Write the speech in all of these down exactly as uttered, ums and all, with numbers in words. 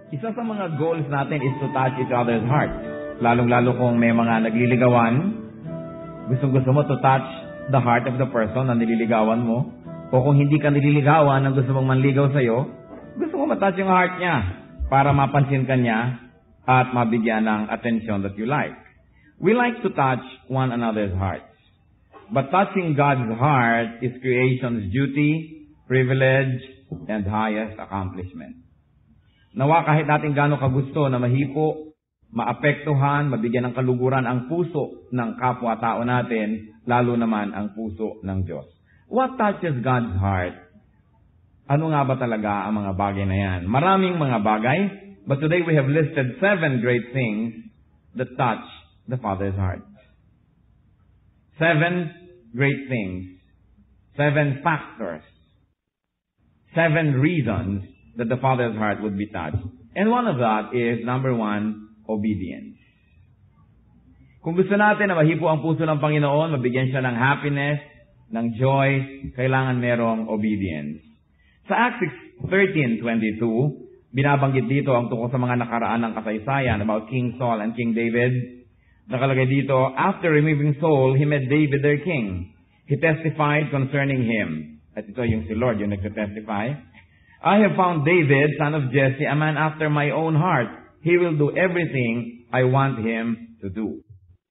Isa sa mga goals natin is to touch each other's heart. Lalong-lalo kung may mga nagliligawan, gustong-gusto mo to touch the heart of the person na nililigawan mo. O kung hindi ka nililigawan ang gusto mong manligaw sa'yo, gusto mo matouch yung heart niya para mapansin ka niya at mabigyan ng attention that you like. We like to touch one another's hearts. But touching God's heart is creation's duty, privilege, and highest accomplishment. Nawa kahit natin gaano kagusto na mahipo, maapektuhan, mabigyan ng kaluguran ang puso ng kapwa-tao natin, lalo naman ang puso ng Diyos. What touches God's heart? Ano nga ba talaga ang mga bagay na yan? Maraming mga bagay, but today we have listed seven great things that touch the Father's heart. Seven great things. Seven factors. Seven reasons that the Father's heart would be touched. And one of that is, number one, obedience. Kung gusto natin na mahipo ang puso ng Panginoon, mabigyan siya ng happiness, ng joy, kailangan merong obedience. Sa Acts thirteen twenty-two, binabanggit dito ang tungkol sa mga nakaraan ng kasaysayan about King Saul and King David. Nakalagay dito, after removing Saul, he met David their king. He testified concerning him. At ito yung si Lord, yung nagtestify. I have found David, son of Jesse, a man after my own heart. He will do everything I want him to do.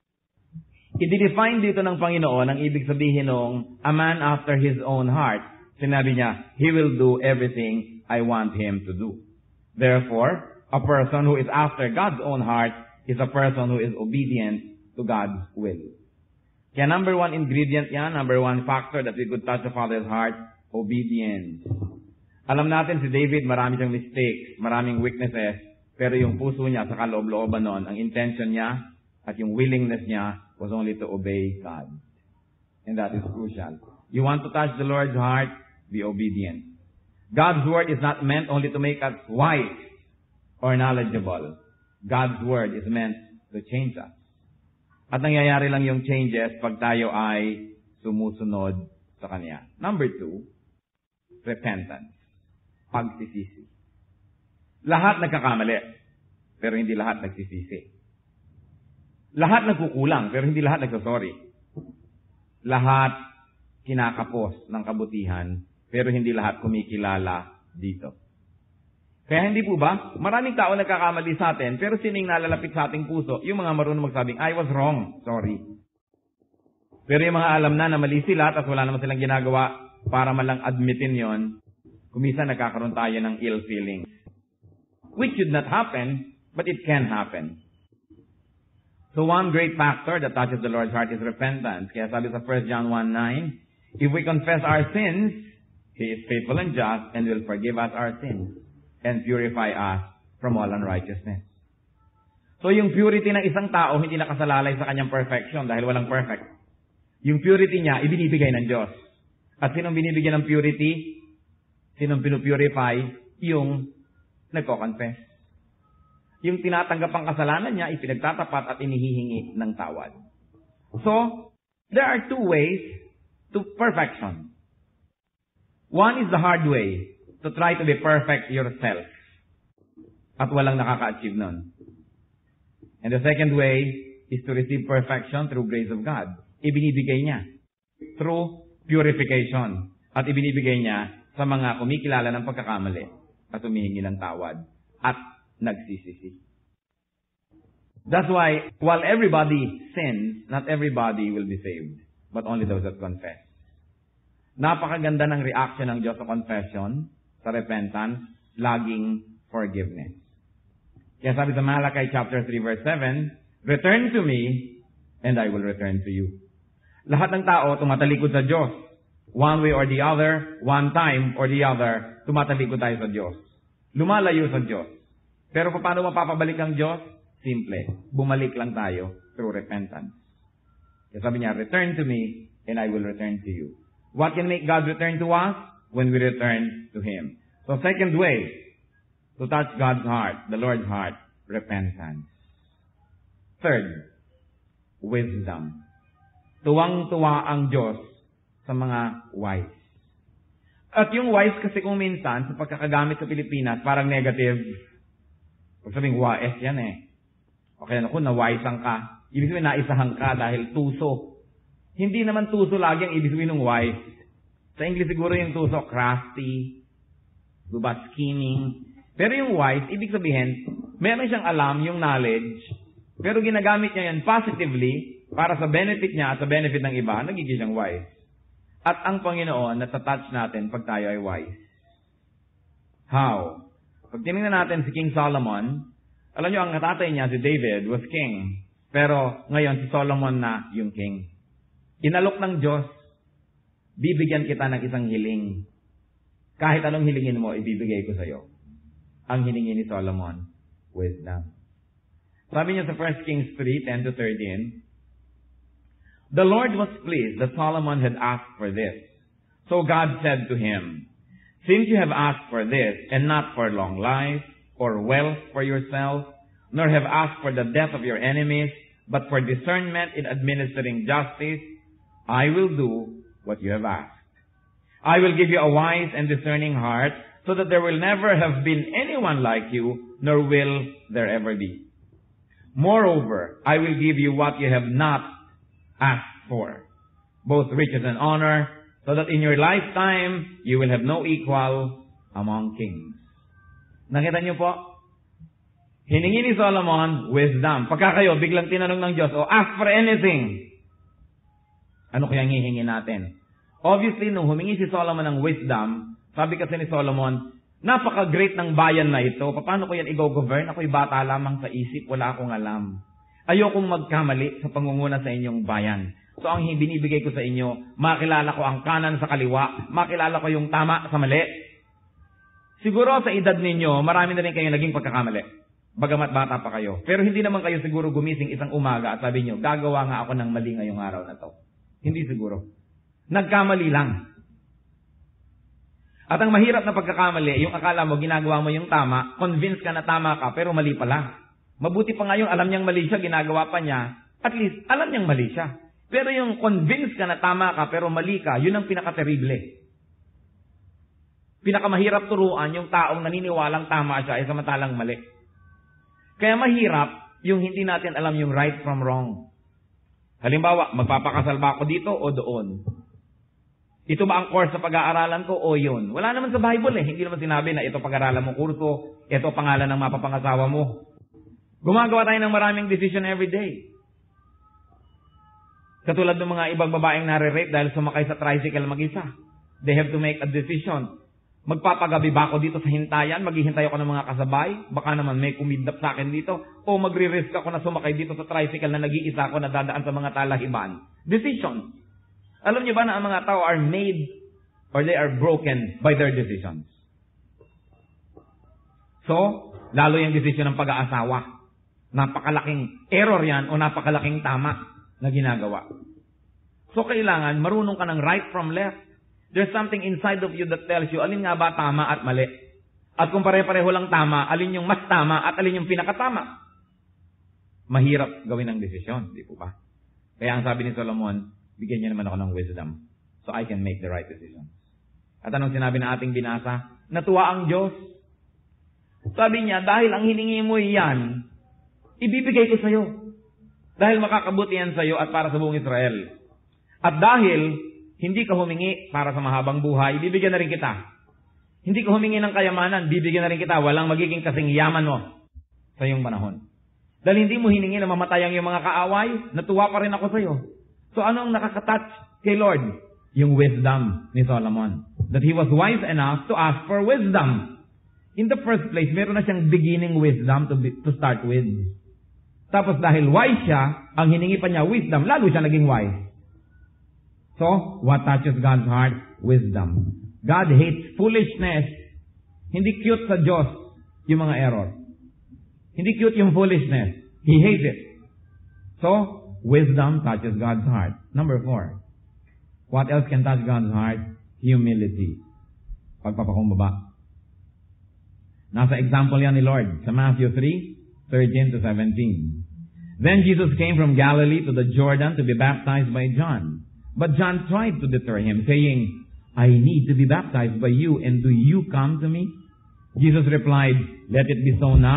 I-define dito ng Panginoon ang ibig sabihin ng a man after his own heart. Sinabi niya, he will do everything I want him to do. Therefore, a person who is after God's own heart is a person who is obedient to God's will. Kaya number one ingredient yan, number one factor that we could touch the Father's heart, obedience. Alam natin si David, marami siyang mistakes, maraming weaknesses, pero yung puso niya sa kaloob-looban noon, ang intention niya at yung willingness niya was only to obey God. And that is crucial. You want to touch the Lord's heart, be obedient. God's word is not meant only to make us wise or knowledgeable. God's word is meant to change us. At nangyayari lang yung changes pag tayo ay sumusunod sa Kanya. Number two, repentance. Pagsisisi. Lahat nagkakamali, pero hindi lahat nagsisisi. Lahat nagkukulang, pero hindi lahat nagsasorry. Lahat kinakapos ng kabutihan, pero hindi lahat kumikilala dito. Kaya hindi po ba, maraming tao nagkakamali sa atin, pero sining nalalapit sa ating puso, yung mga marunong magsabing, I was wrong, sorry. Pero yung mga alam na na mali sila, at wala naman silang ginagawa para malang admitin yon, kumisa nagkakaroon tayo ng ill feelings. Which should not happen, but it can happen. So one great factor that touches the Lord's heart is repentance. Kaya sabi sa First John one nine, if we confess our sins, He is faithful and just and will forgive us our sins and purify us from all unrighteousness. So yung purity ng isang tao, hindi nakasalalay sa kanyang perfection dahil walang perfect. Yung purity niya, ibinibigay ng Diyos. At sinong binibigyan ng purity? Sinong pinupurify? Yung nagko-confess. Yung tinatanggap ang kasalanan niya, ipinagtatapat at inihihingi ng tawad. So, there are two ways to perfection. One is the hard way, to try to be perfect yourself. At walang nakaka-achieve nun. And the second way is to receive perfection through grace of God. Ibinibigay niya. Through purification. At ibinibigay niya sa mga kumikilala ng pagkakamali at humihingi ng tawad at nagsisisi. That's why, while everybody sins, not everybody will be saved, but only those that confess. Napakaganda ng reaction ng Diyos sa confession, sa repentance, laging forgiveness. Kaya sabi sa Malachi chapter three verse seven, return to me, and I will return to you. Lahat ng tao tumatalikod sa Diyos. One way or the other, one time or the other, tumatalikod tayo sa Diyos. Lumalayo sa Diyos. Pero paano mapapabalik ang Diyos? Simple. Bumalik lang tayo through repentance. Kaya sabi niya, return to me and I will return to you. What can make God return to us? When we return to Him. So second way to touch God's heart, the Lord's heart, repentance. Third, wisdom. Tuwang-tuwa ang Diyos sa mga wise. At yung wise kasi kung minsan, sa pagkakagamit sa Pilipinas, parang negative. Pag sabing wais yan eh. Okay, naku, nawaisan ka. Ibig sabihin, naisahan ka dahil tuso. Hindi naman tuso lagi ang ibig sabihin ng wise. Sa English siguro yung tuso, crafty, diba, scheming. Pero yung wise, ibig sabihin, meron siyang alam, yung knowledge, pero ginagamit niya yan positively para sa benefit niya at sa benefit ng iba, nagiging siyang wise. At ang Panginoon, natatouch natin pag tayo ay wise. How? Pag tinignan natin si King Solomon, alam niyo, ang tatay niya, si David, was king. Pero ngayon, si Solomon na yung king. Inalok ng Diyos, bibigyan kita ng isang hiling. Kahit anong hilingin mo, ibibigay ko sa iyo. Ang hiningi ni Solomon, wisdom. Sabi niya sa First Kings three, ten to thirteen, the Lord was pleased that Solomon had asked for this. So God said to him, since you have asked for this, and not for long life, or wealth for yourself, nor have asked for the death of your enemies, but for discernment in administering justice, I will do what you have asked. I will give you a wise and discerning heart, so that there will never have been anyone like you, nor will there ever be. Moreover, I will give you what you have not asked for, both riches and honor, so that in your lifetime, you will have no equal among kings. Nakita niyo po? Hiningi ni Solomon, wisdom. Pagka kayo, biglang tinanong ng Diyos, oh, ask for anything. Ano kaya hihingi natin? Obviously, nung humingi si Solomon ng wisdom, sabi kasi ni Solomon, napaka-great ng bayan na ito. Paano ko yan i-govern? Ako'y bata lamang sa isip, wala akong alam. Ayokong magkamali sa pangunguna sa inyong bayan. So, ang binibigay ko sa inyo, makilala ko ang kanan sa kaliwa, makilala ko yung tama sa mali. Siguro sa edad ninyo, marami na rin kayo naging pagkakamali. Bagamat bata pa kayo. Pero hindi naman kayo siguro gumising isang umaga at sabi nyo, gagawa nga ako ng mali ngayong araw na to. Hindi siguro. Nagkamali lang. At ang mahirap na pagkakamali, yung akala mo, ginagawa mo yung tama, convinced ka na tama ka, pero mali pala. Mabuti pa nga yung alam niyang mali siya, ginagawa pa niya, at least alam niyang mali siya. Pero yung convinced ka na tama ka, pero mali ka, yun ang pinaka-terrible. Pinakamahirap turuan yung taong naniniwalang tama siya ay samantalang mali. Kaya mahirap yung hindi natin alam yung right from wrong. Halimbawa, magpapakasal ba ako dito o doon? Ito ba ang course sa pag-aaralan ko o yun? Wala naman sa Bible eh. Hindi naman sinabi na ito pag-aaralan mo kurso, ito pangalan ng mapapangasawa mo. Gumagawa tayo ng maraming decision every day. Katulad ng mga ibang babaeng nare-rape dahil sumakay sa tricycle mag-isa. They have to make a decision. Magpapagabi ba ako dito sa hintayan? Maghihintay ako ng mga kasabay? Baka naman may kumidnap sa akin dito. O magre-risk ako na sumakay dito sa tricycle na nag-iisa ako na dadaan sa mga talahiban. Decision. Alam niyo ba na ang mga tao are made or they are broken by their decisions? So, lalo yung decision ng pag-aasawa. Napakalaking error yan o napakalaking tama na ginagawa. So, kailangan marunong ka ng right from left. There's something inside of you that tells you alin nga ba tama at mali. At kung pare-pareho lang tama, alin yung mas tama at alin yung pinakatama. Mahirap gawin ang desisyon, di po ba? Kaya ang sabi ni Solomon, bigyan niya naman ako ng wisdom so I can make the right decision. At anong sinabi na ating binasa? Natuwa ang Diyos. Sabi niya, dahil ang hiningi mo yan, ibibigay ko sa iyo. Dahil makakabuti yan sa iyo at para sa buong Israel. At dahil hindi ka humingi para sa mahabang buhay, bibigyan na rin kita. Hindi ka humingi ng kayamanan, bibigyan na rin kita. Walang magiging kasing yaman mo sa iyong panahon. Dahil hindi mo hiningi na mamatay ang iyong mga kaaway, natuwa pa rin ako sa iyo. So anong nakakatouch kay Lord? Yung wisdom ni Solomon. That he was wise enough to ask for wisdom. In the first place, meron na siyang beginning wisdom to, be, to start with. Tapos dahil wise siya, ang hiningi pa niya wisdom, lalo siya naging wise. So, what touches God's heart? Wisdom. God hates foolishness. Hindi cute sa Diyos yung mga error. Hindi cute yung foolishness. He hates it. So, wisdom touches God's heart. Number four. What else can touch God's heart? Humility. Pagpapakumbaba. Nasa example yan ni Lord sa Matthew three, thirteen to seventeen. Then Jesus came from Galilee to the Jordan to be baptized by John. But John tried to deter him, saying, I need to be baptized by you, and do you come to me? Jesus replied, let it be so now.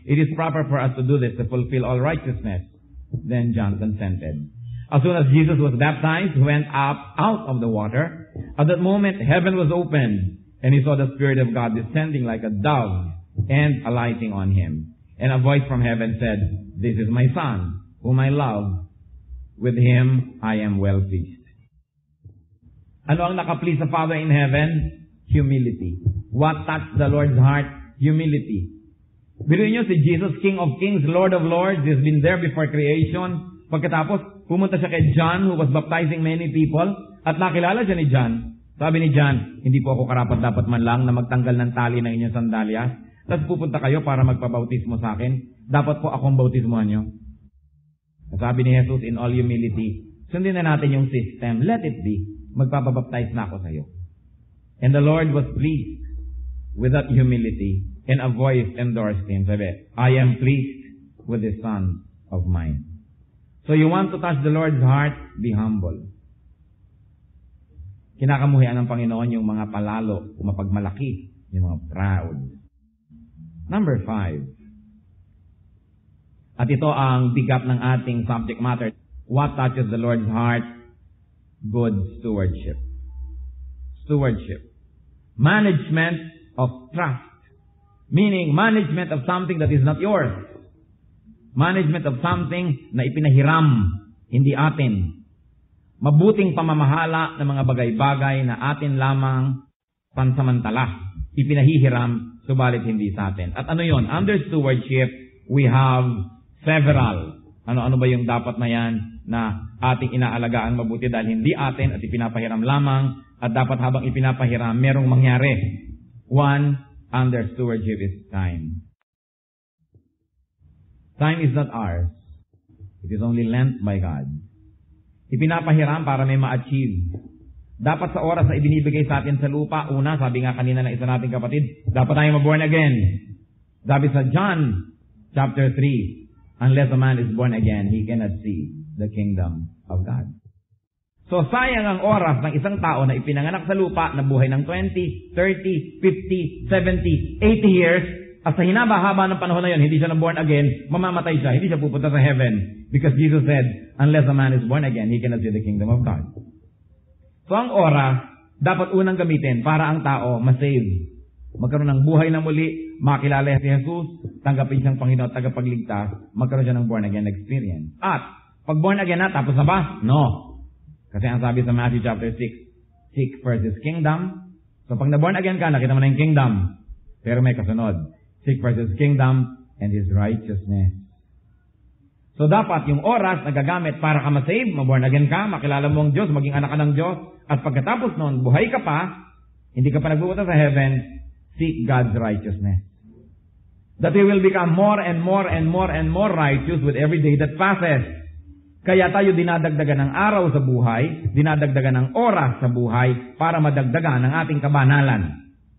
it is proper for us to do this to fulfill all righteousness. Then John consented. As soon as Jesus was baptized, he went up out of the water. At that moment, heaven was opened, and he saw the Spirit of God descending like a dove and alighting on him. And a voice from heaven said, "This is my Son, whom I love. With him I am well pleased." Ano ang nakaplease sa Father in heaven? Humility. What touched the Lord's heart? Humility. Biruin niyo si Jesus, King of Kings, Lord of Lords, he's been there before creation. Pagkatapos, pumunta siya kay John who was baptizing many people at nakilala siya ni John. Sabi ni John, "Hindi po ako karapat dapat man lang na magtanggal ng tali ng inyong sandalyas. Tapos pupunta kayo para magpabautismo sa akin. Dapat po akong bautismohan niyo." Sabi ni Jesus in all humility, sundin na natin yung system. Let it be. Magpapabaptize na ako sa iyo. And the Lord was pleased with that humility, and a voice endorsed him. Sabi, "I am pleased with the Son of mine." So you want to touch the Lord's heart? Be humble. Kinakamuhian ng Panginoon yung mga palalo, mapagmalaki, yung mga proud. Number five. At ito ang bigat ng ating subject matter. What touches the Lord's heart? Good stewardship. Stewardship. Management of trust. Meaning, management of something that is not yours. Management of something na ipinahiram, hindi atin. Mabuting pamamahala ng mga bagay-bagay na atin lamang pansamantala. Ipinahihiram, subalit hindi sa atin. At ano yon? Under stewardship, we have several. Ano-ano ba yung dapat na yan na ating inaalagaan mabuti dahil hindi atin at ipinapahiram lamang at dapat habang ipinapahiram, merong mangyari. One, under stewardship is time. Time is not ours. It is only lent by God. Ipinapahiram para may ma-achieve. Dapat sa oras na ibinibigay sa atin sa lupa, una, sabi nga kanina ng isa nating kapatid, dapat tayo ma-born again. Sabi sa John chapter three, unless a man is born again, he cannot see the kingdom of God. So sayang ang oras ng isang tao na ipinanganak sa lupa na buhay ng twenty, thirty, fifty, seventy, eighty years, at sa hinaba-haba ng panahon na yun, hindi siya na born again, mamamatay siya, hindi siya pupunta sa heaven. Because Jesus said, unless a man is born again, he cannot see the kingdom of God. So ang oras, dapat unang gamitin para ang tao masave. Magkaroon ng buhay na muli, makilala si Jesus, tanggapin siyang Panginoon at tagapagligtas, magkaroon siya ng born again experience. At, pag born again na, tapos na ba? No. Kasi ang sabi sa Matthew chapter six, seek first His kingdom. So pag na-born again ka, nakita mo na yung kingdom. Pero may kasunod. Seek first His kingdom and His righteousness. So dapat yung oras na gagamit para ka masave, ma-born again ka, makilala mo ang Diyos, maging anak ka ng Diyos, at pagkatapos noon, buhay ka pa, hindi ka pa nagpupunta sa heaven, seek God's righteousness. That we will become more and more and more and more righteous with every day that passes. Kaya tayo dinadagdagan ng araw sa buhay, dinadagdagan ng oras sa buhay para madagdagan ang ating kabanalan.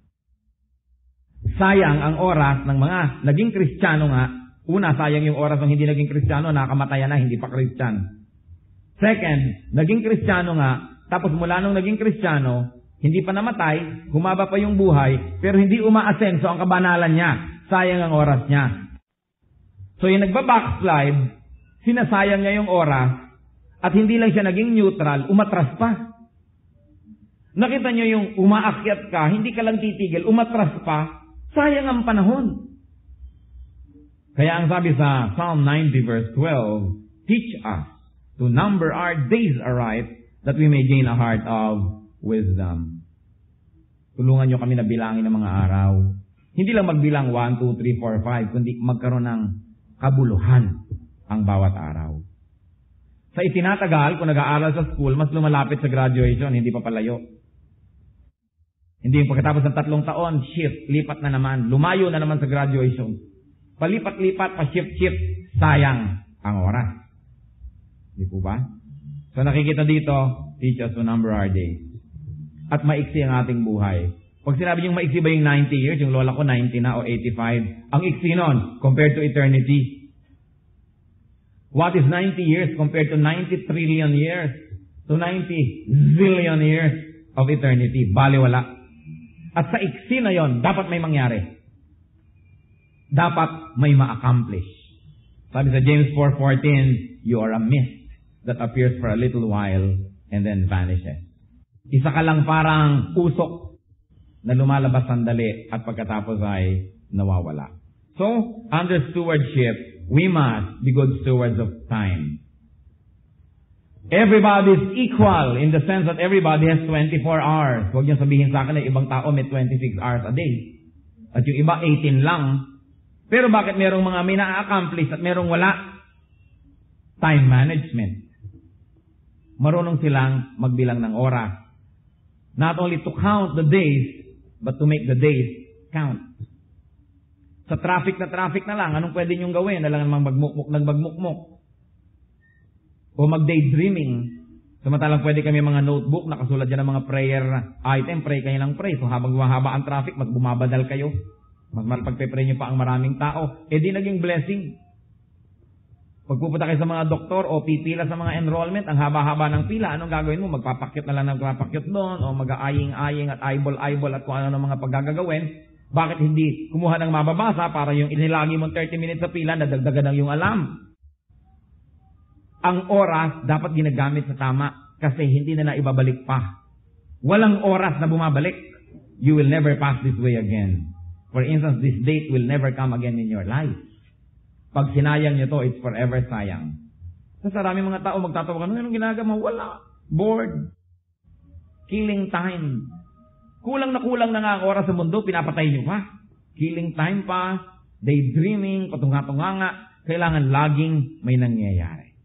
Sayang ang oras ng mga naging Kristiyano nga. Una, sayang yung oras ng hindi naging Kristiyano, nakamatayan na, hindi pa Kristiyano. Second, naging Kristiyano nga, tapos mula nung naging Kristiyano, hindi pa namatay, humaba pa yung buhay, pero hindi umaasenso ang kabanalan niya. Sayang ang oras niya. So yung nagba-backslide, sinasayang niya yung oras, at hindi lang siya naging neutral, umatras pa. Nakita niyo yung umaakyat ka, hindi ka lang titigil, umatras pa, sayang ang panahon. Kaya ang sabi sa Psalm ninety verse twelve, teach us to number our days aright that we may gain a heart of wisdom. Tulungan niyo kami na bilangin ng mga araw. Hindi lang magbilang one, two, three, four, five, kundi magkaroon ng kabuluhan ang bawat araw. Sa itinatagal, kung nag-aaral sa school, mas lumalapit sa graduation, hindi pa palayo. Hindi yung pagkatapos ng tatlong taon, shift, lipat na naman, lumayo na naman sa graduation. Palipat-lipat, pa-shift-shift, sayang ang oras. Hindi po ba? So nakikita dito, teach us to number our days. At maiksi ang ating buhay. Pag sinabi yung maiksi ba yung ninety years, yung lola ko ninety na o eighty-five, ang iksi nun compared to eternity. What is ninety years compared to ninety trillion years? To ninety zillion years of eternity. Baliwala. At sa iksi na yon, dapat may mangyari. dapat may ma-accomplish. Sabi sa James four fourteen, you are a mist that appears for a little while and then vanishes. Isa ka lang parang usok na lumalabas sandali at pagkatapos ay nawawala. So, under stewardship, we must be good stewards of time. Everybody is equal in the sense that everybody has twenty-four hours. Huwag niyo sabihin sa akin na ibang tao may twenty-six hours a day. At yung iba eighteen lang. Pero bakit merong mga may na-accomplish at merong wala? Time management. Marunong silang magbilang ng oras. Not only to count the days, but to make the days count. Sa traffic na traffic na lang, anong pwede niyong gawin? Na lang magmukmuk, nagmagmukmuk. O mag-daydreaming. Samantalang pwede kami mga notebook, nakasulat dyan ng mga prayer item, pray kayo ng pray. So habang humahaba ang traffic, mas bumabadal kayo. Mas malapagpe-pray niyo pa ang maraming tao. Eh di naging blessing. Pagpupunta kayo sa mga doktor o pipila sa mga enrollment, ang haba-haba ng pila, anong gagawin mo? Magpapakyot na lang ng magpapakyot doon, o mag-aaying-aying at eyeball-eyeball at kung ano ng mga paggagawin. Bakit hindi kumuha ng mababasa para yung inilagi mo thirty minutes sa pila, nadagdagan ng yung alam? Ang oras dapat ginagamit sa tama kasi hindi na naibabalik pa. Walang oras na bumabalik. You will never pass this way again. For instance, this date will never come again in your life. Pag sinayang nyo to, it's forever sayang. Sa sarami mga tao magtatawa ka, anong ginagawa? Wala. Bored. Killing time. Kulang na kulang na nga ang oras sa mundo, pinapatay nyo pa. Killing time pa, daydreaming, patunga-tunga nga. Kailangan laging may nangyayari.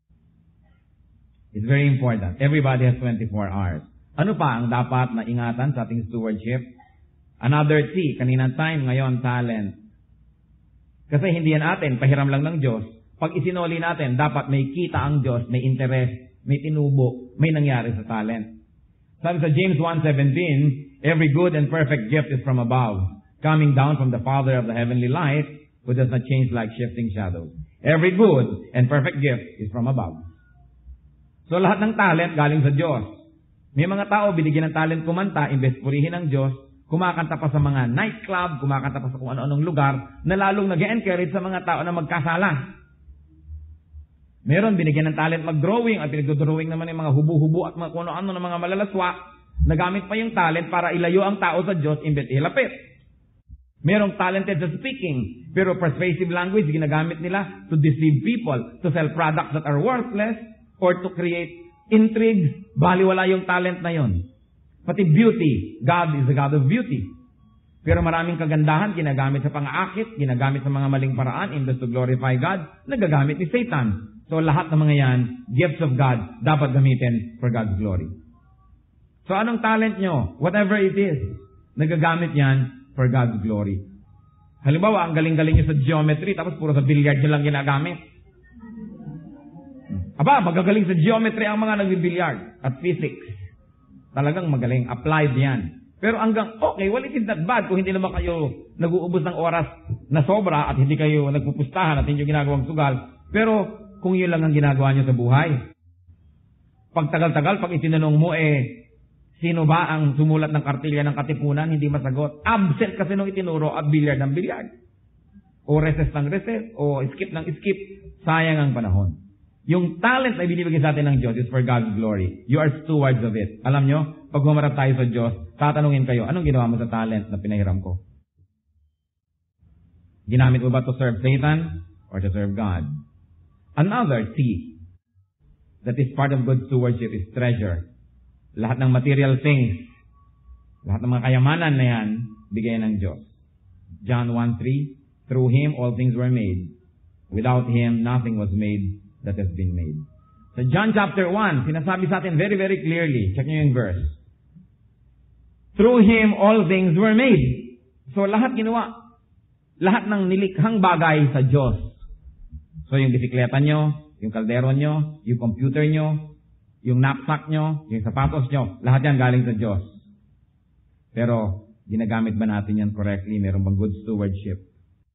It's very important. Everybody has twenty-four hours. Ano pa ang dapat na ingatan sa ating stewardship? Another T, kanina time, ngayon talent. Kasi hindi yan atin, pahiram lang ng Diyos. Pag isinoli natin, dapat may kita ang Diyos, may interest, may tinubo, may nangyari sa talent. Sabi sa James one seventeen, every good and perfect gift is from above, coming down from the Father of the heavenly light, who does not change like shifting shadows. Every good and perfect gift is from above. So lahat ng talent galing sa Diyos. May mga tao binigyan ng talent kumanta, imbes purihin ng Diyos, kumakanta pa sa mga nightclub, kumakanta pa sa kung ano-anong lugar, na lalong nag-encourage sa mga tao na magkasala. Meron binigyan ng talent mag-drawing, at pinag-drawing naman yung mga hubu-hubu at mga kung ano-ano ng mga malalaswa, nagamit pa yung talent para ilayo ang tao sa Diyos, imbes ilapit. Merong talented sa speaking, pero persuasive language ginagamit nila to deceive people, to sell products that are worthless, or to create intrigues, baliwala yung talent na yon. Pati beauty, God is the God of beauty. Pero maraming kagandahan, ginagamit sa pang-aakit, ginagamit sa mga maling paraan, imbes to glorify God, nagagamit ni Satan. So lahat ng mga yan, gifts of God, dapat gamitin for God's glory. So anong talent nyo? Whatever it is, nagagamit yan for God's glory. Halimbawa, ang galing-galing nyo sa geometry, tapos puro sa billiard nyo lang ginagamit. Aba, magagaling sa geometry ang mga nagbibilyard at physics. Talagang magaling. Applied yan. Pero hanggang, okay, well, it is not bad kung hindi naman kayo nag-uubos ng oras na sobra at hindi kayo nagpupustahan at hindi nyo ginagawang sugal. Pero kung yun lang ang ginagawa nyo sa buhay. Pag tagal-tagal, pag itinanong mo, eh, sino ba ang sumulat ng kartilya ng katipunan, hindi masagot. Absent kasi nung itinuro at bilyard ng bilyard. O recess ng recess, o skip ng skip. Sayang ang panahon. Yung talent na binibigay sa atin ng Diyos is for God's glory. You are stewards of it. Alam nyo, pag humarap tayo sa Diyos, tatanungin kayo, anong ginawa mo sa talent na pinahiram ko? Ginamit mo ba to serve Satan or to serve God? Another T that is part of good stewardship is treasure. Lahat ng material things, lahat ng mga kayamanan na yan, bigay ng Diyos. John one three, through Him all things were made. Without Him nothing was made that has been made. So John chapter one, sinasabi sa atin very, very clearly. Check nyo yung verse. Through Him, all things were made. So lahat ginawa. Lahat ng nilikhang bagay sa Diyos. So yung bisikleta nyo, yung kaldero nyo, yung computer nyo, yung knapsack nyo, yung sapatos nyo, lahat yan galing sa Diyos. Pero, ginagamit ba natin yan correctly? Meron bang good stewardship?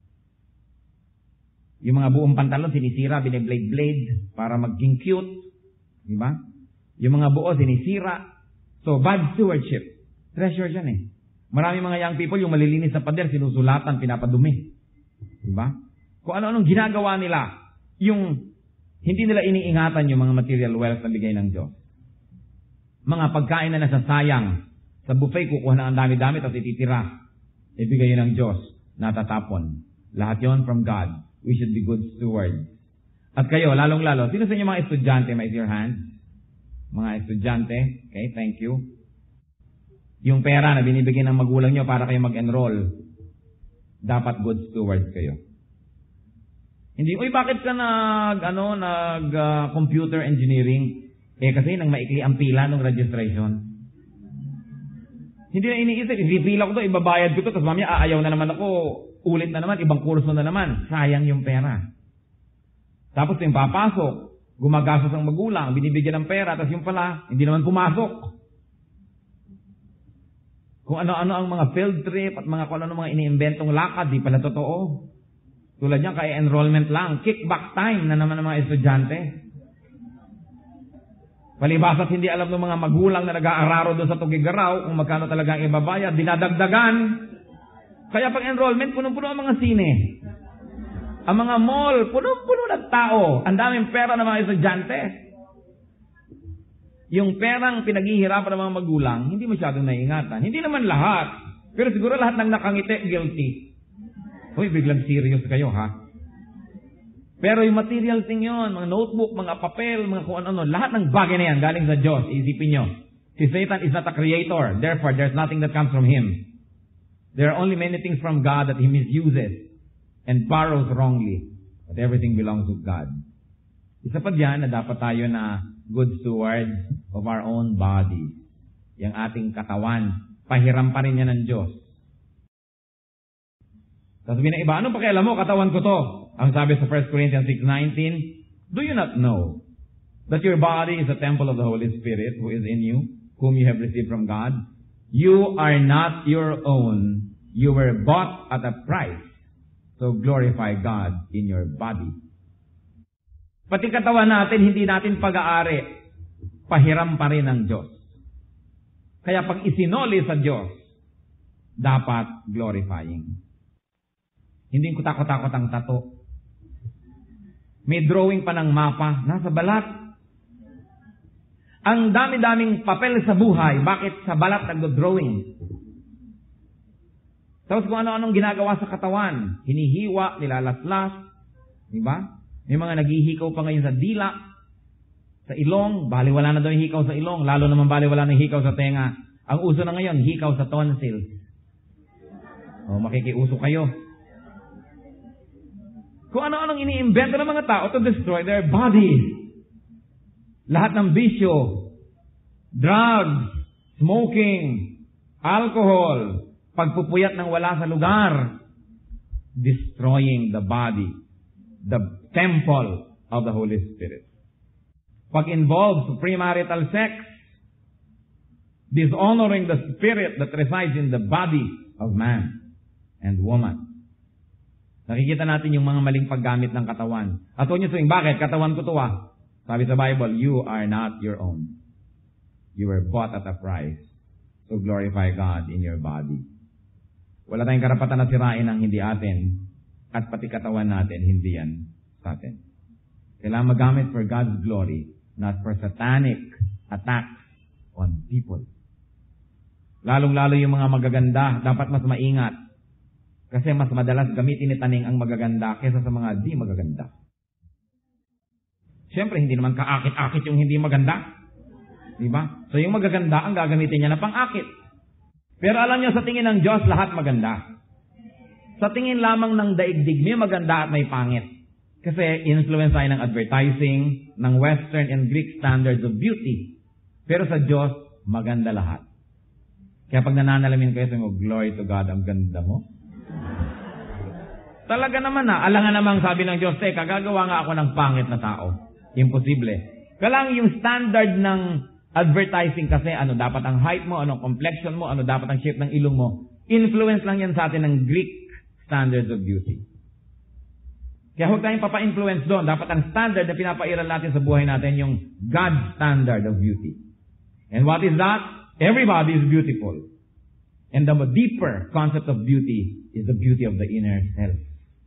Yung mga buong pantalon, sinisira, biniblade-blade para maging cute. Di ba? Yung mga buo, sinisira. So, bad stewardship. Treasure dyan eh. Maraming mga young people, yung malilinis na pader, sinusulatan, pinapadumi. Diba? Kung ano-anong ginagawa nila, yung hindi nila iniingatan yung mga material wealth na bigay ng Diyos. Mga pagkain na nasasayang. Sa buffet, kukuha na ang dami-dami at ititira. Ibigay yun ng Diyos. Natatapon. Lahat yon from God. We should be good stewards. At kayo, lalong-lalo, sino sa inyo mga estudyante? Raise your hand. Mga estudyante. Okay, thank you. Yung pera na binibigyan ng magulang nyo para kayo mag-enroll, dapat good stewards kayo. Hindi, uy, bakit ka nag, ano, nag, uh, computer engineering? Eh, kasi nang maikli ang pila ng registration. Hindi na iniisip, ipipila ko to, ibabayad ko to, tapos mamaya aayaw na naman ako, ulit na naman, ibang kurso na naman. Sayang yung pera. Tapos yung papasok, gumagastos ang magulang, binibigyan ng pera, tapos yung pala, hindi naman pumasok. Kung ano-ano ang mga field trip at mga kung ano mga iniimbentong lakad, di pala totoo. Tulad niyan, kaya enrollment lang. Kickback time na naman ng mga estudyante. Palibasat hindi alam ng mga magulang na nag-aararo doon sa Tugigaraw kung magkano talaga ang ibabayad, dinadagdagan. Kaya pag enrollment, punong-puno ang mga sine. Ang mga mall, punong-puno ng tao. Ang daming pera ng mga estudyante. Yung perang pinaghihirapan ng mga magulang, hindi masyadong naiingatan. Hindi naman lahat. Pero siguro lahat ng nakangiti, guilty. Uy, biglang serious kayo, ha? Pero yung material thing yun, mga notebook, mga papel, mga kung ano-ano, lahat ng bagay na yan, galing sa Diyos. Isipin nyo. Si Satan is not a creator. Therefore, there's nothing that comes from him. There are only many things from God that he misuses and borrows wrongly. But everything belongs to God. Isa pa diyan na dapat tayo na good stewards of our own bodies. Yung ating katawan, pahiram pa rin yan ng Diyos. Sasabihin ng iba, anong pakialam mo? Katawan ko to. Ang sabi sa First Corinthians six nineteen, do you not know that your body is a temple of the Holy Spirit who is in you, whom you have received from God? You are not your own. You were bought at a price. So glorify God in your body. Pati katawan natin, hindi natin pag-aari. Pahiram pa rin ng Diyos. Kaya pag isinoli sa Diyos, dapat glorifying. Hindi ko takot-takot ang tato. May drawing pa ng mapa, nasa balat. Ang dami-daming papel sa buhay, bakit sa balat nagdo-drawing? Tapos kung ano-anong ginagawa sa katawan, hinihiwa, nilalaslas, di ba? May mga naghihikaw pa ngayon sa dila, sa ilong, baliwala na daw yung hikaw sa ilong, lalo naman baliwala na yung hikaw sa tenga. Ang uso na ngayon, hikaw sa tonsils. O, makikiuso kayo. Kung ano-anong iniimbento ng mga tao to destroy their bodies. Lahat ng bisyo, drugs, smoking, alcohol, pagpupuyat ng wala sa lugar, destroying the body, the temple of the Holy Spirit. Pag involves premarital sex, dishonoring the spirit that resides in the body of man and woman. Nakikita natin yung mga maling paggamit ng katawan. At huwag niyo sabihin, bakit? Katawan ko to ah. Sabi sa Bible, you are not your own. You were bought at a price. So glorify God in your body. Wala tayong karapatan na sirain ang hindi atin. At pati katawan natin, hindi yan sa atin. Kailangan magamit for God's glory, not for satanic attacks on people. Lalong-lalo yung mga magaganda, dapat mas maingat. Kasi mas madalas gamitin ni taning ang magaganda kaysa sa mga di magaganda. Siyempre, hindi naman kaakit-akit yung hindi maganda. Diba? So yung magaganda, ang gagamitin niya na pang-akit. Pero alam niyo, sa tingin ng Diyos, lahat maganda. Sa tingin lamang ng daigdig, may maganda at may pangit. Kasi influence tayo ng advertising, ng Western and Greek standards of beauty. Pero sa Diyos, maganda lahat. Kaya pag nananalamin kayo, sabi mo, glory to God, ang ganda mo. Talaga naman na, alangan namang sabi ng Diyos, teka, gagawa nga ako ng pangit na tao. Imposible. Kailangan yung standard ng advertising kasi, ano dapat ang height mo, ano complexion mo, ano dapat ang shape ng ilong mo. Influence lang yan sa atin ng Greek standards of beauty. Kaya huwag tayong papa-influence doon. Dapat ang standard na pinapairal natin sa buhay natin, yung God's standard of beauty. And what is that? Everybody is beautiful. And the deeper concept of beauty is the beauty of the inner self.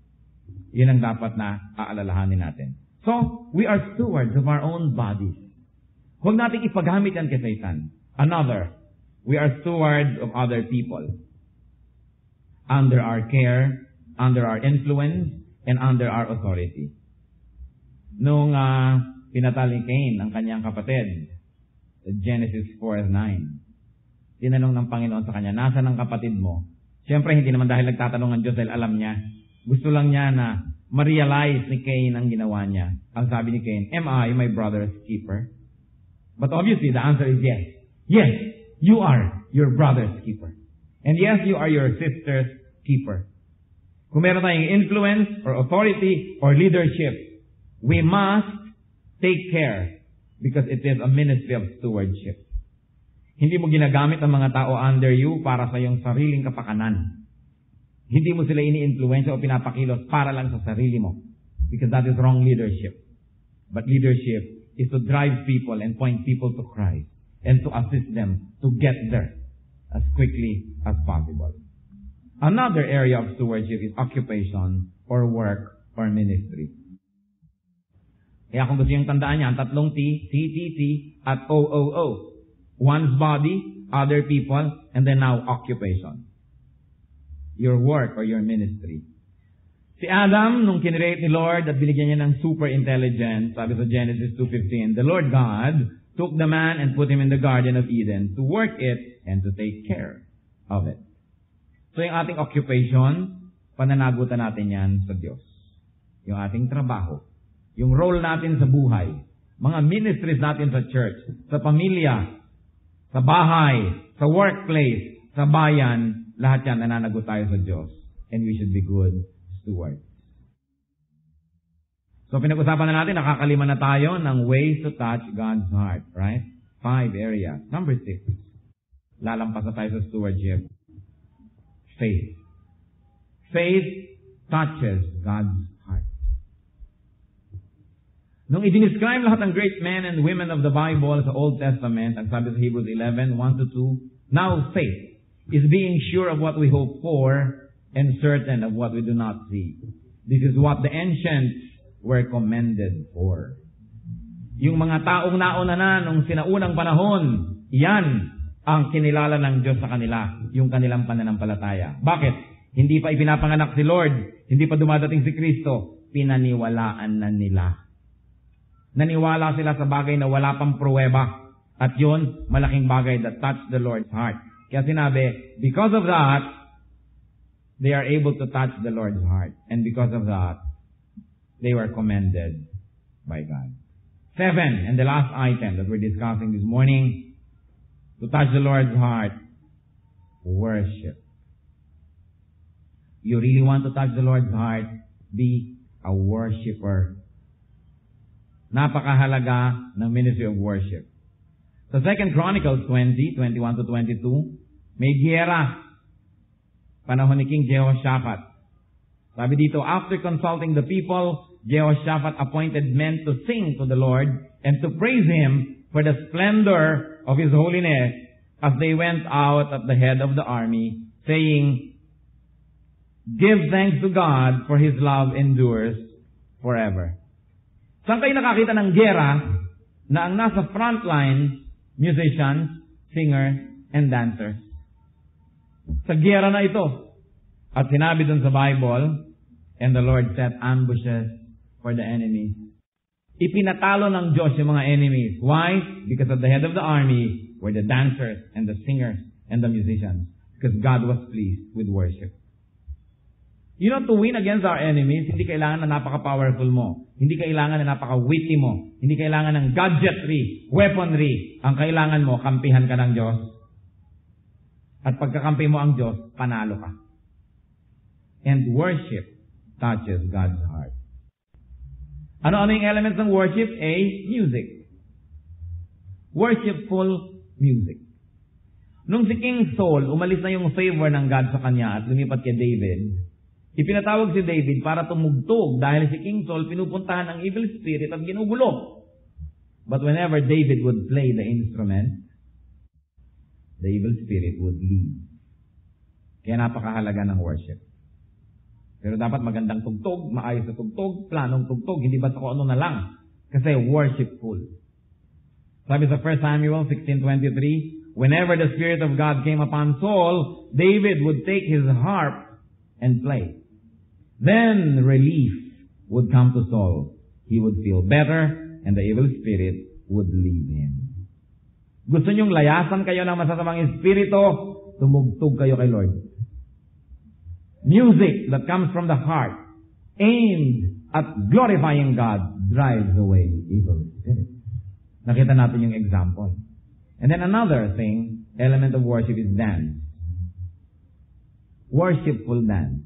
Yun ang dapat na aalalahanin natin. So, we are stewards of our own bodies. Huwag natin ipagamit yan kay Satan. Another, we are stewards of other people. Under our care, under our influence, and under our authority. Nung uh, pinatay ni Cain ang kanyang kapatid, Genesis four nine, tinanong ng Panginoon sa kanya, nasaan ang kapatid mo? Siyempre, hindi naman dahil nagtatanong ang Diyos dahil alam niya. Gusto lang niya na ma-realize ni Cain ang ginawa niya. Ang sabi ni Cain, am I my brother's keeper? But obviously, the answer is yes. Yes, you are your brother's keeper. And yes, you are your sister's keeper. Kung meron tayong influence or authority or leadership, we must take care because it is a ministry of stewardship. Hindi mo ginagamit ang mga tao under you para sa iyong sariling kapakanan. Hindi mo sila ini-influensya o pinapakilos para lang sa sarili mo. Because that is wrong leadership. But leadership is to drive people and point people to Christ and to assist them to get there as quickly as possible. Another area of stewardship is occupation or work or ministry. Kaya kung gusto yung tandaan niya, ang tatlong T, T, T, T, at O, O, O. One's body, other people, and then now occupation. Your work or your ministry. Si Adam, nung kinreate ni Lord at binigyan niya ng super intelligence, sabi sa Genesis two fifteen, the Lord God took the man and put him in the Garden of Eden to work it and to take care of it. So yung ating occupation, pananagutan natin yan sa Diyos. Yung ating trabaho. Yung role natin sa buhay. Mga ministries natin sa church, sa pamilya, sa bahay, sa workplace, sa bayan, lahat yan nananagot tayo sa Diyos. And we should be good stewards. So pinag-usapan na natin, nakakalima na tayo ng ways to touch God's heart. Right? Five areas. Number six. Lalampas na tayo sa stewardship. Faith. Faith touches God's heart. Nung i-describe lahat ng great men and women of the Bible sa Old Testament, ang sabi sa Hebrews eleven, one to two, now faith is being sure of what we hope for and certain of what we do not see. This is what the ancients were commended for. Yung mga taong nauna na nung sinaunang panahon, yan ang kinilala ng Diyos sa kanila, yung kanilang pananampalataya. Bakit? Hindi pa ipinapanganak si Lord, hindi pa dumadating si Kristo, pinaniwalaan na nila. Naniwala sila sa bagay na wala pang pruweba. At yun, malaking bagay that touched the Lord's heart. Kaya sinabi, because of that, they are able to touch the Lord's heart. And because of that, they were commended by God. Seven, and the last item that we're discussing this morning, to touch the Lord's heart, worship. You really want to touch the Lord's heart, be a worshiper. Napakahalaga ng ministry of worship. Sa Second Chronicles twenty, twenty-one to twenty-two, may giyera. Panahon ni King Jehoshaphat. Sabi dito, after consulting the people, Jehoshaphat appointed men to sing to the Lord and to praise Him for the splendor of His holiness as they went out at the head of the army, saying, give thanks to God for His love endures forever. Saan kayo nakakita ng giyera na ang nasa frontline, musicians, singers, and dancers? Sa giyera na ito. At sinabi dun sa Bible, and the Lord set ambushes for the enemies. Ipinatalo ng Diyos yung mga enemies. Why? Because at the head of the army were the dancers and the singers and the musicians. Because God was pleased with worship. You know, to win against our enemies, hindi kailangan na napaka-powerful mo. Hindi kailangan na napaka-witty mo. Hindi kailangan ng gadgetry, weaponry. Ang kailangan mo, kampihan ka ng Diyos. At pagkakampi mo ang Diyos, panalo ka. And worship touches God's heart. Ano-ano yung elements ng worship? A, music. Worshipful music. Nung si King Saul, umalis na yung favor ng God sa kanya at lumipat kay David, ipinatawag si David para tumugtog dahil si King Saul pinupuntahan ng evil spirit at ginugulo. But whenever David would play the instrument, the evil spirit would leave. Kaya napakahalaga ng worship. Pero dapat magandang tugtog, maayos na tugtog, planong tugtog, hindi ba kung ano na lang. Kasi worshipful. Sabi sa First Samuel sixteen twenty-three, whenever the Spirit of God came upon Saul, David would take his harp and play. Then relief would come to Saul. He would feel better, and the evil spirit would leave him. Gusto niyong layasan kayo ng masasamang espiritu, tumugtog kayo kay Lord. Music that comes from the heart, aimed at glorifying God, drives away evil spirits. Nakita natin yung example. And then another thing, element of worship is dance. Worshipful dance.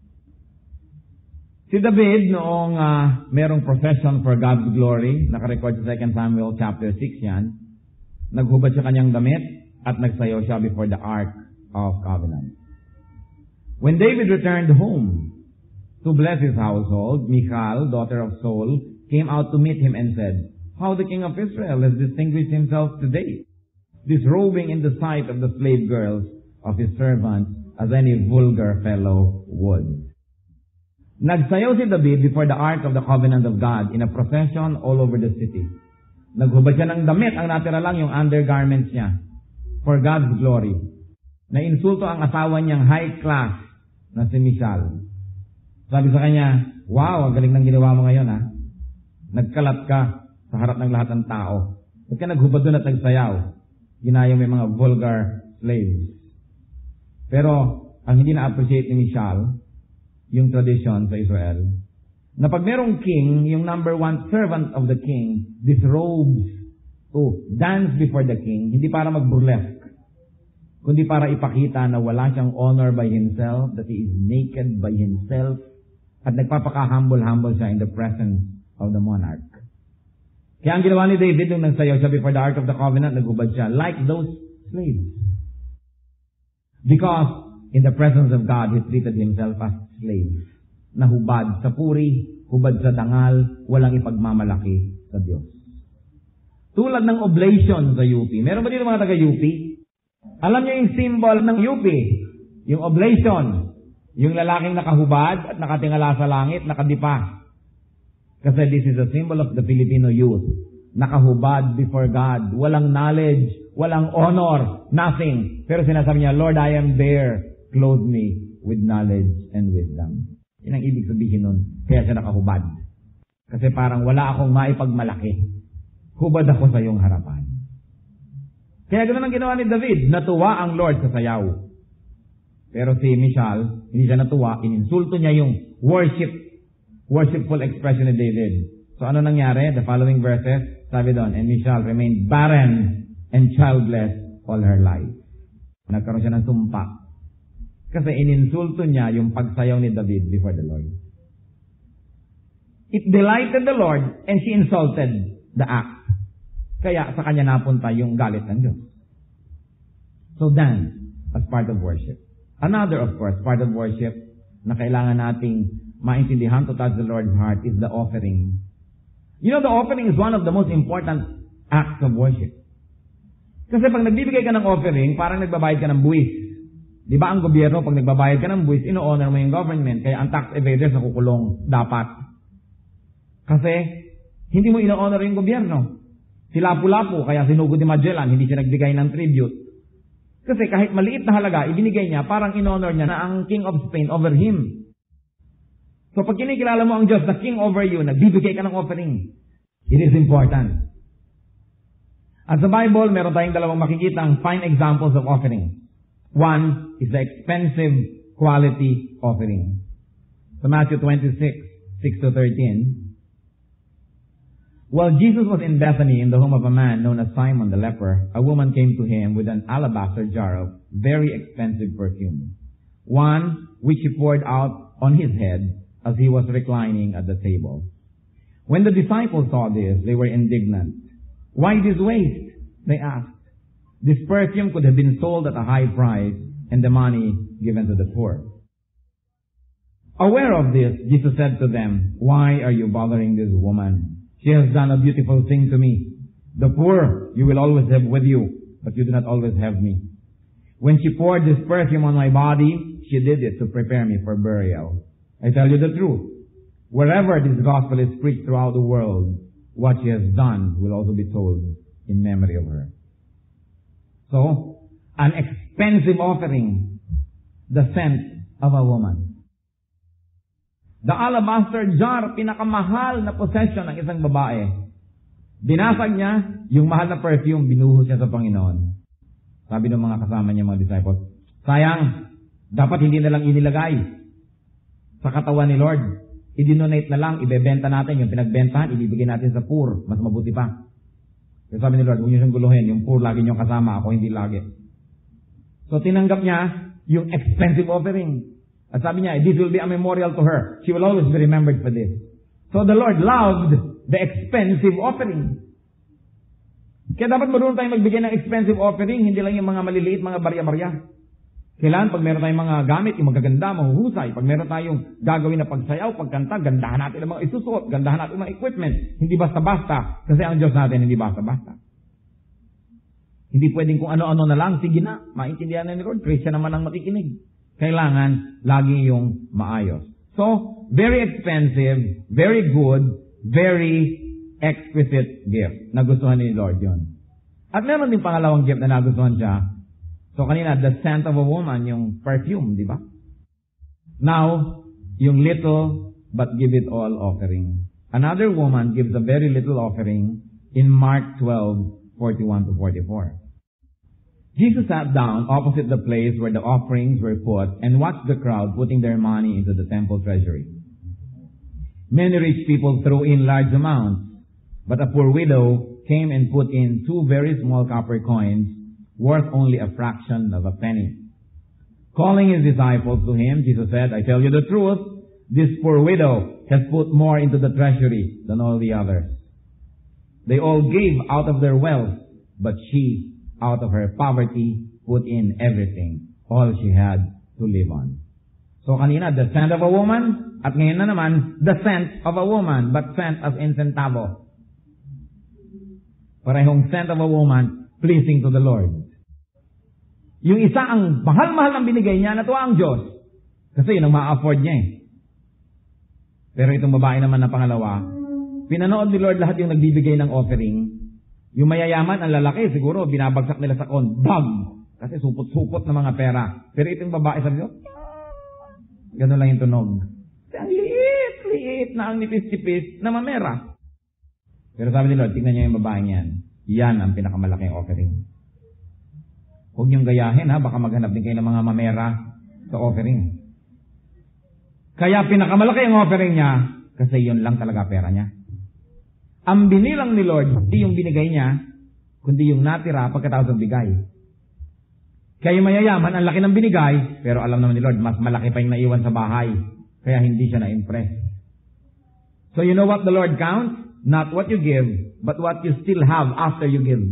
Si David, noong uh, merong procession for God's glory, nakarecord sa Second Samuel chapter six yan, naghubad siya kanyang damit at nagsayaw siya before the Ark of Covenant. When David returned home to bless his household, Michal, daughter of Saul, came out to meet him and said, "How the king of Israel has distinguished himself today, disrobing in the sight of the slave girls of his servants as any vulgar fellow would." Nagsayaw si David before the Ark of the Covenant of God in a procession all over the city. Naghubad siya ng damit, ang natira lang yung undergarments niya for God's glory. Nainsulto ang asawa niyang high class na si Michal. Sabi sa kanya, "Wow, ang galing ng ginawa mo ngayon, ha? Nagkalat ka sa harap ng lahat ng tao. Ba't ka naghubad doon at nagsayaw? Ginaya mo yung mga vulgar slaves." Pero, ang hindi na-appreciate ni Michal, yung tradition sa Israel, na pag merong king, yung number one servant of the king disrobes to dance before the king, hindi para mag-burlesque, kundi para ipakita na wala siyang honor by himself, that he is naked by himself, at nagpapaka-humble-humble siya in the presence of the monarch. Kaya ang ginawa ni David nung nagsayaw siya before the Ark of the Covenant, naghubad siya, like those slaves. Because in the presence of God, he treated himself as slave. Nahubad sa puri, hubad sa dangal, walang ipagmamalaki sa Diyos. Tulad ng oblation sa U P. Meron ba dito mga taga-U P? Alam niyo yung symbol ng U P? Yung oblation. Yung lalaking nakahubad at nakatingala sa langit, nakadipa. Kasi this is a symbol of the Filipino youth. Nakahubad before God. Walang knowledge, walang honor, nothing. Pero sinasabi niya, "Lord, I am there. Clothe me with knowledge and wisdom." Yan ang ibig sabihin nun. Kaya siya nakahubad. Kasi parang wala akong maipagmalaki. Hubad ako sa iyong harapan. Kaya ganoon ang ginawa ni David. Natuwa ang Lord sa sayaw. Pero si Michal, hindi siya natuwa. Ininsulto niya yung worship, worshipful expression ni David. So ano nangyari? The following verses, sabi doon, "And Michal remained barren and childless all her life." Nagkaroon siya ng sumpa. Kasi ininsulto niya yung pagsayaw ni David before the Lord. It delighted the Lord and she insulted the act. Kaya sa kanya napunta yung galit ng Diyos. So dance as part of worship. Another, of course, part of worship na kailangan nating maintindihan to touch the Lord's heart is the offering. You know, the offering is one of the most important acts of worship. Kasi pag nagbibigay ka ng offering, parang nagbabayad ka ng buwis. Di ba ang gobyerno, pag nagbabayad ka ng buwis, ino-honor mo yung government. Kaya ang tax evaders nakukulong dapat. Kasi hindi mo ino-honor yung gobyerno. Si Lapu-Lapu, kaya sinugod ni Magellan, hindi siya nagbigay ng tribute. Kasi kahit maliit na halaga, ibinigay niya, parang in-honor niya na ang King of Spain over him. So pag kinikilala mo ang Diyos na King over you, nagbibigay ka ng offering. It is important. At sa Bible, meron tayong dalawang makikitang fine examples of offering. One is the expensive quality offering. So Matthew twenty-six, six to thirteen. While Jesus was in Bethany in the home of a man known as Simon the leper, a woman came to him with an alabaster jar of very expensive perfume, one which she poured out on his head as he was reclining at the table. When the disciples saw this, they were indignant. "Why this waste?" they asked. "This perfume could have been sold at a high price and the money given to the poor." Aware of this, Jesus said to them, "Why are you bothering this woman? She has done a beautiful thing to me. The poor you will always have with you, but you do not always have me. When she poured this perfume on my body, she did it to prepare me for burial. I tell you the truth. Wherever this gospel is preached throughout the world, what she has done will also be told in memory of her. So, an expensive offering, the scent of a woman. The alabaster jar, pinakamahal na possession ng isang babae. Binasag niya, yung mahal na perfume, binuhos niya sa Panginoon. Sabi ng mga kasama niya, mga disciples, sayang, dapat hindi na lang inilagay sa katawan ni Lord. I-donate na lang, ibebenta natin, yung pinagbentahan, ibibigay natin sa poor, mas mabuti pa. Kasi sabi ni Lord, huwag niyo siyang guluhin, yung poor lagi niyong kasama, ako hindi lagi. So tinanggap niya yung expensive offering. At sabi niya, this will be a memorial to her. She will always be remembered for this. So the Lord loved the expensive offering. Kaya dapat marunong tayong magbigay ng expensive offering, hindi lang yung mga maliliit, mga barya-barya. Kailangan pag meron tayong mga gamit, yung magaganda, mahuhusay. Pag meron tayong gagawin na pagsayaw, pagkanta, gandahan natin ang mga isusuot, gandahan natin ang mga equipment. Hindi basta-basta, kasi ang Diyos natin hindi basta-basta. Hindi pwedeng kung ano-ano na lang, sige na, maintindihan na ni Lord, Christian naman ang makikinig. Kailangan lagi yung maayos. So, very expensive, very good, very exquisite gift. Nagustuhan ni Lord yon. At meron din pangalawang gift na nagustuhan siya. So kanina, the scent of a woman, yung perfume, di ba? Now, yung little but give it all offering. Another woman gives a very little offering in Mark twelve, forty-one to forty-four. Jesus sat down opposite the place where the offerings were put and watched the crowd putting their money into the temple treasury. Many rich people threw in large amounts, but a poor widow came and put in two very small copper coins worth only a fraction of a penny. Calling his disciples to him, Jesus said, I tell you the truth, this poor widow has put more into the treasury than all the others. They all gave out of their wealth, but she, out of her poverty, put in everything, all she had to live on. So kanina, the scent of a woman, at ngayon na naman, the scent of a woman, but scent as in centavo. Parehong scent of a woman, pleasing to the Lord. Yung isa ang mahal-mahal ang binigay niya, natuwa ang Diyos. Kasi yun ang ma-afford niya eh. Pero itong babae naman na pangalawa, pinanood ni Lord lahat yung nagbibigay ng offering. Yung mayayaman, ang lalaki, siguro binabagsak nila sa kon, bag! Kasi supot-supot na mga pera. Pero itong babae, sabi niyo, gano'n lang yung tunog. Kasi ang liit-liit na ang nipis-tipis na mamera. Pero sabi ni Lord, tingnan niyo yung babae niyan. Yan ang pinakamalaking offering. Huwag niyong gayahin ha, baka maghanap din kayo ng mga mamera sa offering. Kaya pinakamalaki ang offering niya, kasi yun lang talaga pera niya. Ang binilang ni Lord, hindi yung binigay niya, kundi yung natira pagkatapos ng bigay. Kaya yung mayayaman, ang laki ng binigay, pero alam naman ni Lord, mas malaki pa yung naiwan sa bahay. Kaya hindi siya na-impress. So you know what the Lord counts? Not what you give, but what you still have after you give.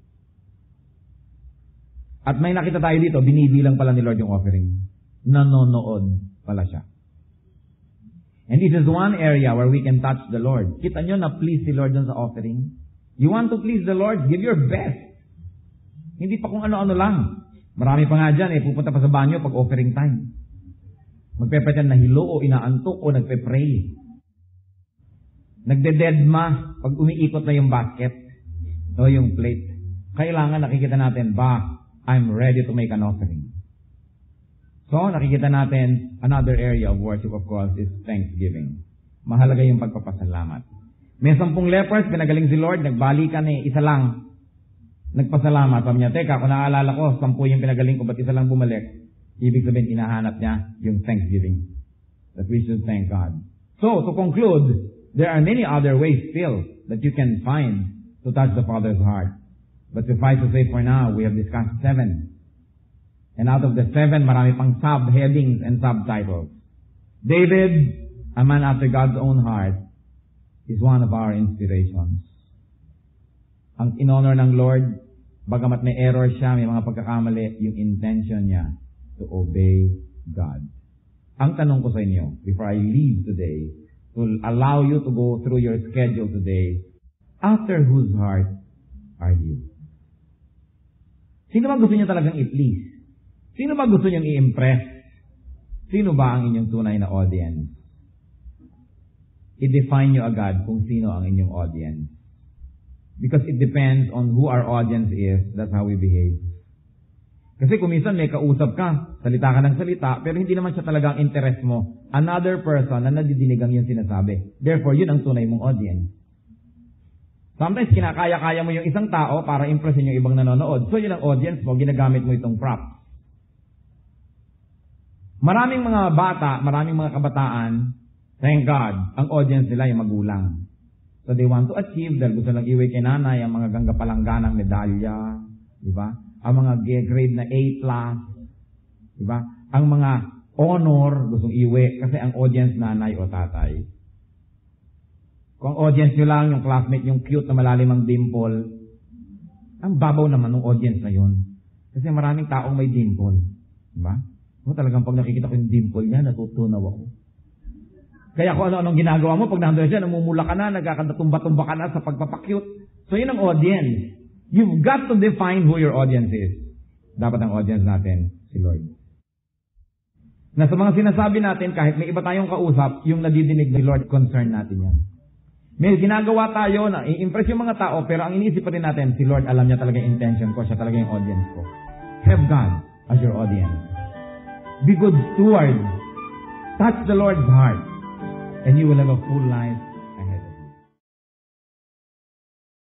At may nakita tayo dito, binibilang pala ni Lord yung offering. Nanonood pala siya. And this is one area where we can touch the Lord. Kita nyo na please si Lord dun sa offering? You want to please the Lord? Give your best. Hindi pa kung ano-ano lang. Marami pa nga dyan eh, pupunta pa sa banyo pag offering time. Magpepetyan na hilo o inaantok o nagpe-pray. Nagde-deadma pag umiikot na yung basket o yung plate. Kailangan nakikita natin, ba, I'm ready to make an offering. So, nakikita natin, another area of worship, of course, is thanksgiving. Mahalaga yung pagpapasalamat. May sampung lepers, pinagaling si Lord, nagbalikan eh, isa lang. Nagpasalamat. Sabi niya, teka, kung naaalala ko, sampu yung pinagaling ko, ba't isa lang bumalik? Ibig sabihin, inahanap niya yung thanksgiving. That we should thank God. So, to conclude, there are many other ways still that you can find to touch the Father's heart. But suffice to say for now, we have discussed seven. And out of the seven, marami pang subheadings and subtitles. David, a man after God's own heart, is one of our inspirations. Ang in-honor ng Lord, bagamat may error siya, may mga pagkakamali, yung intention niya to obey God. Ang tanong ko sa inyo, before I leave today, to allow you to go through your schedule today, after whose heart are you? Sino ba gusto niyo talagang i-please? Sino ba gusto niyong i-impress? Sino ba ang inyong tunay na audience? i-define nyo agad kung sino ang inyong audience. Because it depends on who our audience is, that's how we behave. Kasi kung minsan may kausap ka, salita ka ng salita, pero hindi naman siya talagang interest mo. Another person na nadidinig ang yung sinasabi. Therefore, yun ang tunay mong audience. Sometimes, kinakaya-kaya mo yung isang tao para impressin yung ibang nanonood. So, yun ang audience mo, ginagamit mo itong prop. Maraming mga bata, maraming mga kabataan, thank God, ang audience nila yung magulang. So, they want to achieve, dahil gusto lang iwi kay nanay, ang mga gangga-palangganang medalya, di ba? Ang mga grade na A plus, di ba? Ang mga honor, gustong iwi, kasi ang audience nanay o tatay. Kung ang audience nyo lang, yung classmate, yung cute na malalim ang dimple, ang babaw naman ng audience na yun. Kasi maraming taong may dimple. Di ba? O, talagang pag nakikita ko yung dimple niya, natutunaw ako. Kaya kung ano-anong ginagawa mo, pag nandun siya, namumula ka na, nagkakatumba-tumba ka na sa pagpapakyut. So, yun ang audience. You've got to define who your audience is. Dapat ang audience natin, si Lord. Na sa mga sinasabi natin, kahit may iba tayong kausap, yung nadidinig ni Lord, concern natin yan. May ginagawa tayo na i-impress yung mga tao, pero ang iniisip pa rin natin, si Lord, alam niya talaga yung intention ko, siya talaga yung audience ko. Have God as your audience. Be good stewards. Touch the Lord's heart. And you will have a full life